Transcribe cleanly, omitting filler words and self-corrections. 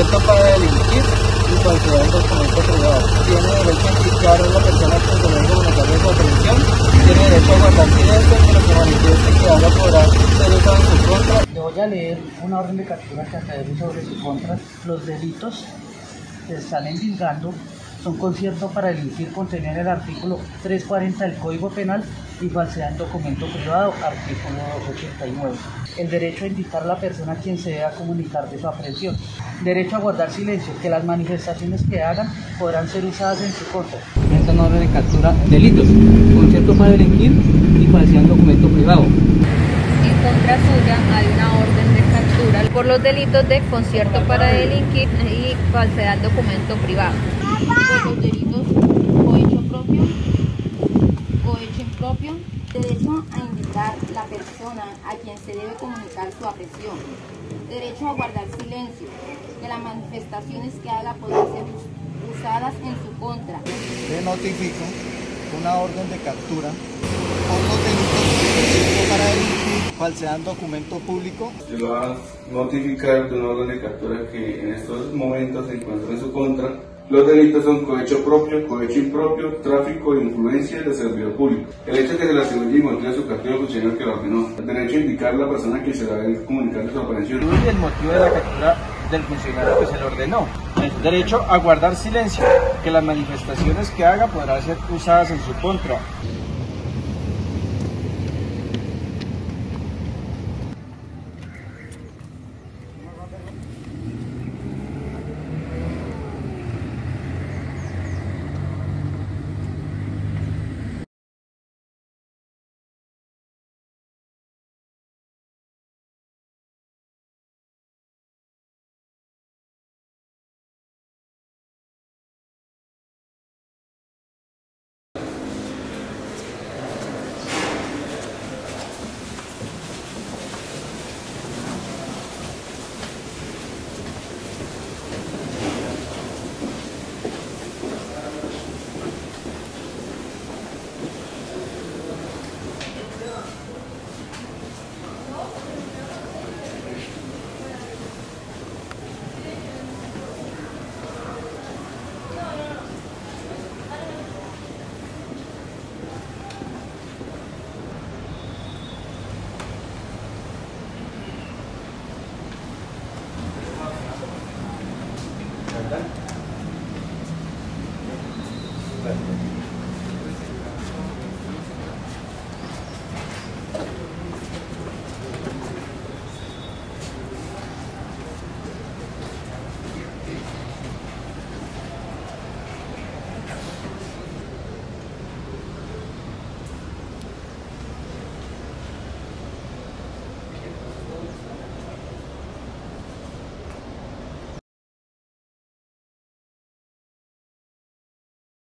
concierto para delinquir y falsedad en documento privado. Tiene derecho a indicar a la persona que se le comunicar de su aprehensión. Tiene derecho a guardar silencio que lo que manifieste que haga podrá ser usado en su contra. Le voy a leer una orden de captura que academe sobre su contra. Los delitos que están endilgando son concierto para delinquir, contener el artículo 340 del Código Penal y falsedad en documento privado, artículo 289. El derecho a indicar a la persona a quien se deba comunicar de su aprehensión. Derecho a guardar silencio, que las manifestaciones que hagan podrán ser usadas en su contra. Esta no orden de captura, delitos, concierto para delinquir y falsedad en documento privado. En contra suya hay una orden de captura por los delitos de concierto para delinquir y falsedad en documento privado. Por los delitos cohecho impropio, derecho a indicar la persona a quien se debe comunicar su aprehensión, derecho a guardar silencio, que las manifestaciones que haga podrán ser usadas en su contra. Le notifico una orden de captura por los delitos de concierto para delinquir, falsedad en documento público. Se lo va a notificar de una orden de captura que en estos momentos se encuentra en su contra. Los delitos son cohecho propio, cohecho impropio, tráfico de influencia de servidor público. El hecho de que se le atribuye y motive su castigo al funcionario que lo ordenó. El derecho a indicar a la persona que se va a comunicar de su aprehensión. Y el motivo de la captura del funcionario que se le ordenó. El derecho a guardar silencio, que las manifestaciones que haga podrán ser usadas en su contra.